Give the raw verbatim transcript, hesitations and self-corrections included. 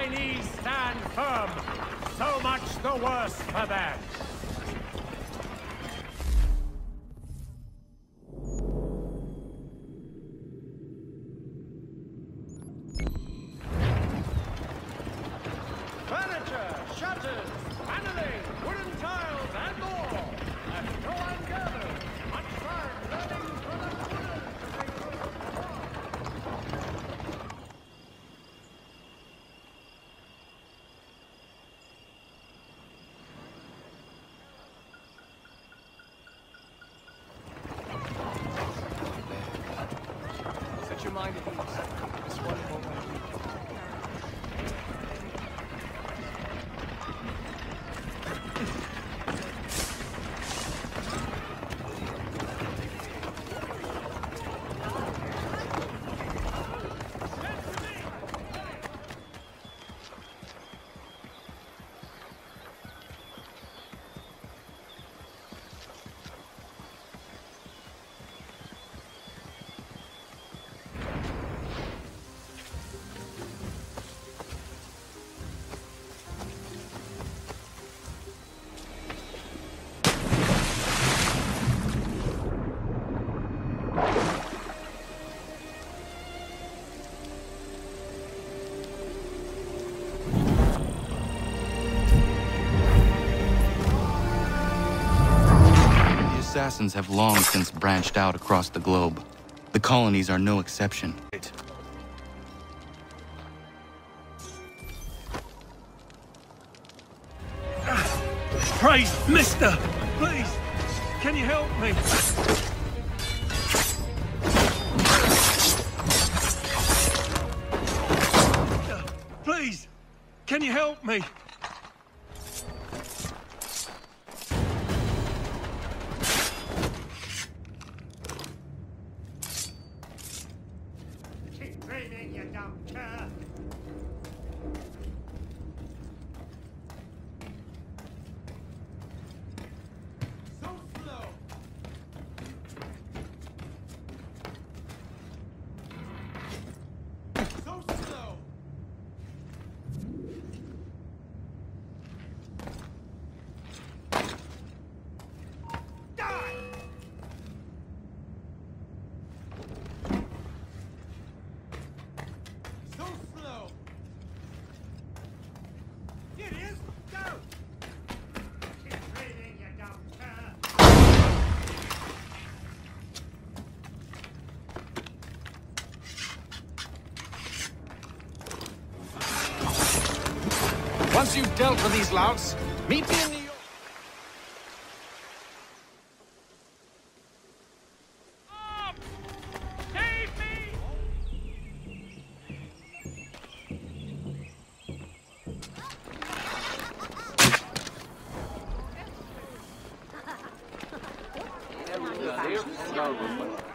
Chinese stand firm. So much the worse for them. Furniture, shutters, paneling, wooden tiles, and more. And no one gathers. Much fun learning from the wooden to make good. Set your mind at ease. This one won't let you. The assassins have long since branched out across the globe. The colonies are no exception. Praise, mister! Please, can you help me? Please, can you help me? Keep dreaming, you dumb cur. So slow. So slow. Die! So slow. Here it is. Go. Keep breathing, you dumb cur. Once you've dealt with these louts, meet me in New York. Save me! Here we go.